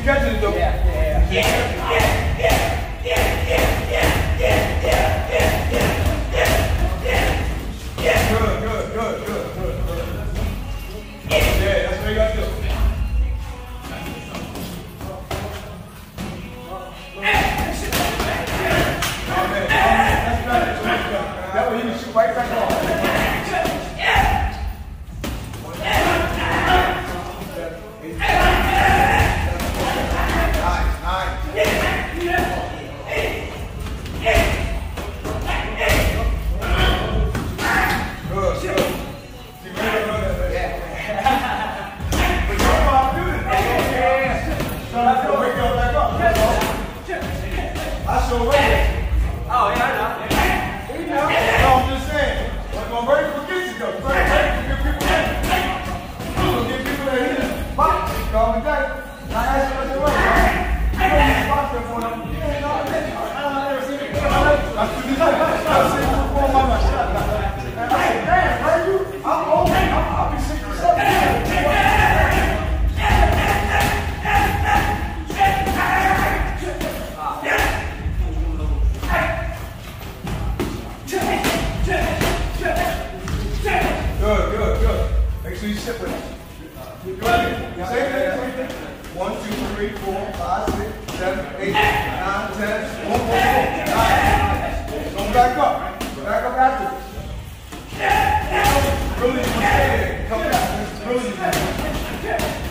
catching it though. Good. Yeah, that's what you got to do. That way he can shoot right back off. Good. Make sure you sit with it. Same thing. 1, 2, 3, 4, 5, 6, 7, 8, 9, 10. One more. 9. Come back up. Back up after. Really, come back. Really,